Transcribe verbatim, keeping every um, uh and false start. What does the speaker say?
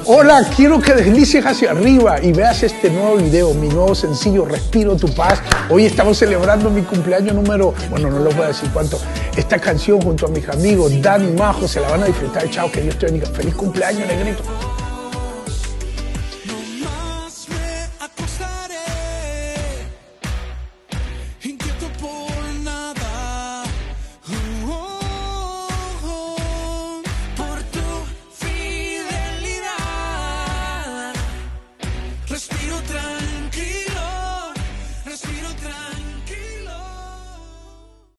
Hola, quiero que deslices hacia arriba y veas este nuevo video, mi nuevo sencillo, Respiro tu paz. Hoy estamos celebrando mi cumpleaños número, bueno, no les voy a decir cuánto. Esta canción junto a mis amigos, Dani y Majo, se la van a disfrutar. Chao, que Dios te bendiga. Feliz cumpleaños, negrito.